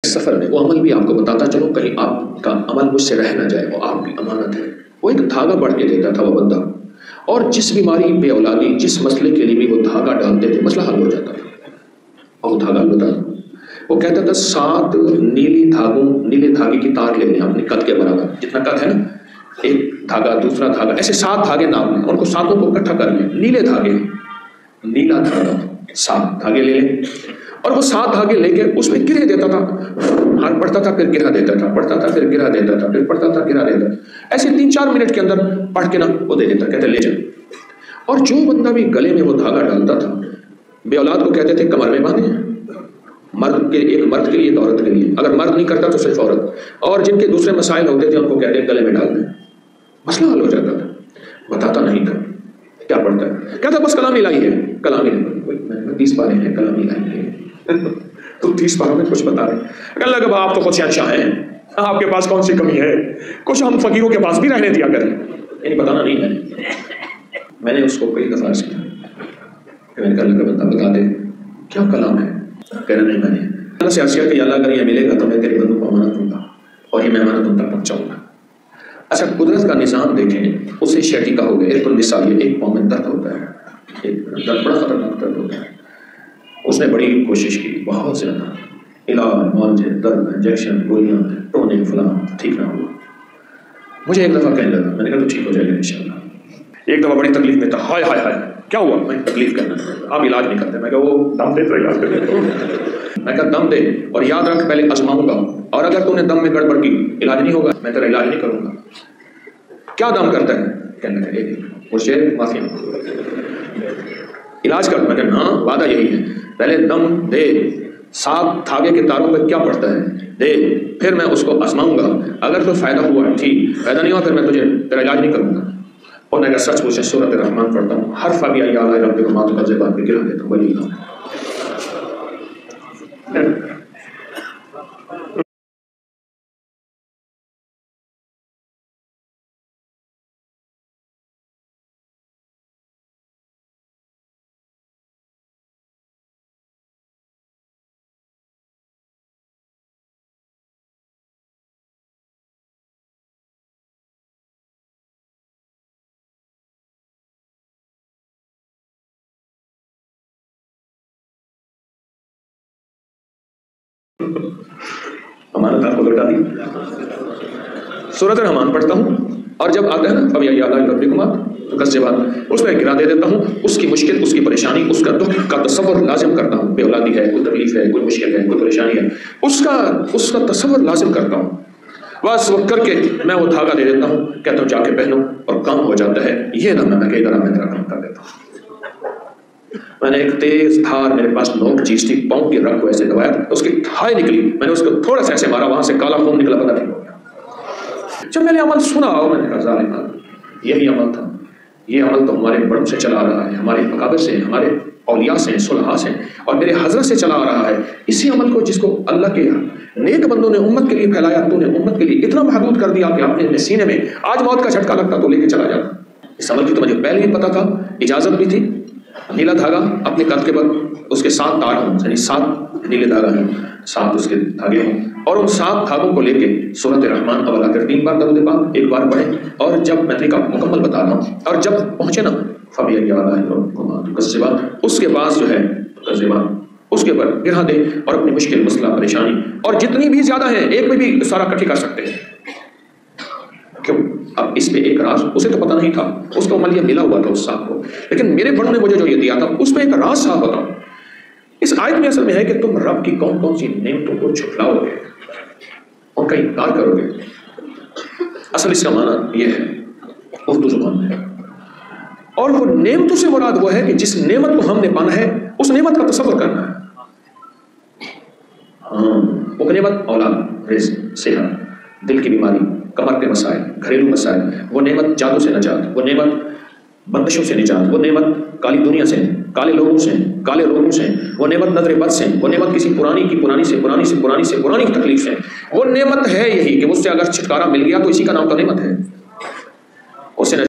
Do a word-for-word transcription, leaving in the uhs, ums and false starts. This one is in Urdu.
سفر میں وہ عمل بھی آپ کو بتاتا چلو کہیں آپ کا عمل مجھ سے رہ نہ جائے، وہ آپ کی امانت ہے۔ وہ ایک دھاگا بڑھ کے دیتا تھا وہ بندہ، اور جس بیماری بے اولادی جس مسئلے کے لیے بھی وہ دھاگا ڈالتے تھے مسئلہ حل ہو جاتا تھا۔ اور وہ دھاگا بتا وہ کہتا تھا سات نیلی دھاگوں نیلے دھاگے کی تار لے لیں اپنی قد کے برابر، جتنا قد ہے نا، ایک دھاگا دوسرا دھاگا، ایسے سات دھاگے نام لیں، ان کو ساتوں کو اکٹھا کر لیں، نیلے دھاگے، نیلا دھاگا، سات دھاگے لے لیں، اور وہ سات دھاگے لے کے اس میں گرے دیتا تھا، ہر پڑھتا تھا پھر گرا دیتا تھا، پڑھتا تھا پھر گرا دیتا تھا، پھر پڑھتا تھا گرا دیتا تھا، ایسے تین چار منٹ کے اندر پڑھ کے نا وہ دے دیتا، کہتے لے جا۔ اور جو بندہ بھی گلے میں وہ دھاگا ڈالتا تھا، بے اولاد کو کہتے تھے کمر میں باندھیں، مرد کے ایک مرد کے لیے ایک عورت کے لیے، اگر مرد نہیں کرتا تو صرف عورت، اور جن کے دوسرے مسائل ہوتے تھے ان کو کہتے ہیں گلے میں ڈال دیں، مسئلہ حل ہو جاتا تھا۔ بتاتا نہیں تھا کیا پڑھتا ہے، کہتا بس کلام الہی ہے، کلام الہی تیس پارے ہیں، کلام الہی ہے، تو تیس پاروں میں کچھ بتا رہے، اللہ کے آپ تو خود سے اچھا ہیں، آپ کے پاس کون سی کمی ہے، کچھ ہم فقیروں کے پاس بھی رہنے دیا کریں، یعنی بتانا نہیں ہے۔ میں نے اس کو کئی دفعہ کیا کہ میں نے کہا اللہ کا بندہ بتا دے کیا کلام ہے، کہنا نہیں میں نے اللہ سے عرض کیا کہ اللہ اگر یہ ملے گا تو میں تیرے بندوں کو امانت دوں گا اور یہ میں امانت ان تک پہنچاؤں گا۔ اچھا قدرت کا نظام دیکھیں، اسے شیٹی کا ہو گیا، ایک النساء، ایک قوم میں درد ہوتا ہے، ایک درد بڑا خطرناک درد ہوتا ہے، اس نے بڑی کوشش کی بہت زیادہ، علاج معالجے درد انجیکشن گولیاں ٹونے فلاں، ٹھیک نہ ہوا۔ مجھے ایک دفعہ کہنے لگا، میں نے کہا تو ٹھیک ہو جائے گا انشاءاللہ۔ ایک دفعہ بڑی تکلیف میں تھا، ہائے ہائے ہائے کیا ہوا، میں تکلیف کرنا آپ علاج نہیں کرتے، میں کہا وہ دم دے تو علاج کرتے، میں کہا دم دے اور یاد رکھ پہلے آزماؤں گا، اور اگر تو نے دم میں گڑبڑ کی علاج نہیں ہوگا میں تیرا علاج نہیں کروں گا۔ کیا دم کرتا ہے، کہنے لگا ایک مجھے معافی علاج کر، میں کہا ہاں وعدہ یہی ہے، پہلے دم دے، سات دھاگے کے تاروں پہ کیا پڑتا ہے دے، پھر میں اس کو آزماؤں گا، اگر تو فائدہ ہوا ٹھیک، فائدہ نہیں ہوا پھر میں تجھے تیرا علاج نہیں کروں گا۔ اور میں سچ پوچھے سورۃ الرحمن پڑھتا ہوں، ہر فبی آئی آلاء ربکما تکذبان پہ گرا دیتا ہوں، وہی کام ہے۔ امانت آپ کو لوٹا دی۔ سورۃ الرحمن پڑھتا ہوں اور جب آتا ہے نا فبی آئی آلاء ربکما تکذبان، اس میں گرا دے دیتا ہوں، اس کی مشکل، اس کی پریشانی، اس کا دکھ کا تصور لازم کرتا ہوں، بے اولادی ہے، کوئی تکلیف ہے، کوئی مشکل ہے، کوئی پریشانی ہے، اس کا اس کا تصور لازم کرتا ہوں، بس وہ کر کے میں وہ دھاگا دے دیتا ہوں، کہتا ہوں جا کے پہنو، اور کام ہو جاتا ہے۔ یہ نہ میں کئی طرح میں تیرا کام کر دیتا ہوں۔ میں نے ایک تیز دھار میرے پاس نوک چیز تھی، پاؤں کی رگ کو ایسے دبایا، اس کی تھائی نکلی، میں نے اس کو تھوڑا سا ایسے مارا، وہاں سے کالا خون نکلا، پتہ نہیں ہو گیا۔ جب میں نے عمل سنا میں نے کہا ظالم یہی عمل تھا، یہ عمل تو ہمارے بڑوں سے چلا آ رہا ہے، ہمارے اکابر سے، ہمارے اولیاء سے، صلحاء سے، اور میرے حضرت سے چلا آ رہا ہے۔ اسی عمل کو جس کو اللہ کے نیک بندوں نے امت کے لیے پھیلایا، تو نے امت کے لیے اتنا محدود کر دیا کہ اپنے سینے میں آج موت کا جھٹکا لگتا تو لے کے چلا جاتا۔ اس عمل کی تو مجھے پہلے ہی پتا تھا، اجازت بھی تھی، نیلا دھاگا اپنے قد کے بعد اس کے سات تار ہوں، یعنی سات نیلے دھاگا ہیں، سات اس کے دھاگے ہوں، اور ان سات دھاگوں کو لے کے سورۃ الرحمن اول آ کر تین بار درود پاک ایک بار پڑھیں، اور جب میں طریقہ مکمل بتا رہا ہوں، اور جب پہنچے نا فبی آئی آلاء ربکما تکذبان، اس کے بعد جو ہے تکذبان اس کے پر گرا دے، اور اپنی مشکل مسئلہ پریشانی اور جتنی بھی زیادہ ہیں ایک میں بھی سارا کٹھی کر سکتے ہیں۔ کیوں؟ اب اس پہ ایک راز اسے تو پتہ نہیں تھا، اس کو عمل یہ ملا ہوا تھا اس صاحب کو، لیکن میرے بڑوں نے مجھے جو یہ دیا تھا اس پہ ایک راز صاحب بتاؤ۔ اس آیت میں اصل میں ہے کہ تم رب کی کون کون سی نعمتوں کو جھٹلاؤ گے اور کا انکار کرو گے۔ اصل اس کا معنی یہ ہے اردو زبان میں، اور وہ نعمتوں سے مراد وہ ہے کہ جس نعمت کو ہم نے پانا ہے اس نعمت کا تصور کرنا ہے۔ ہاں وہ نعمت اولاد، رزق، صحت، دل کی بیماری، کمر کے مسائل، گھریلو مسائل، وہ نعمت جادو سے نجات، وہ نعمت بندشوں سے نجات، وہ نعمت کالی دنیا سے، کالے لوگوں سے، کالے روگوں سے، وہ نعمت نظر بد سے، وہ نعمت کسی پرانی کی پرانی سے پرانی سے پرانی سے پرانی تکلیف سے، وہ نعمت ہے یہی کہ اس سے اگر چھٹکارا مل گیا تو اسی کا نام تو نعمت ہے۔ اسے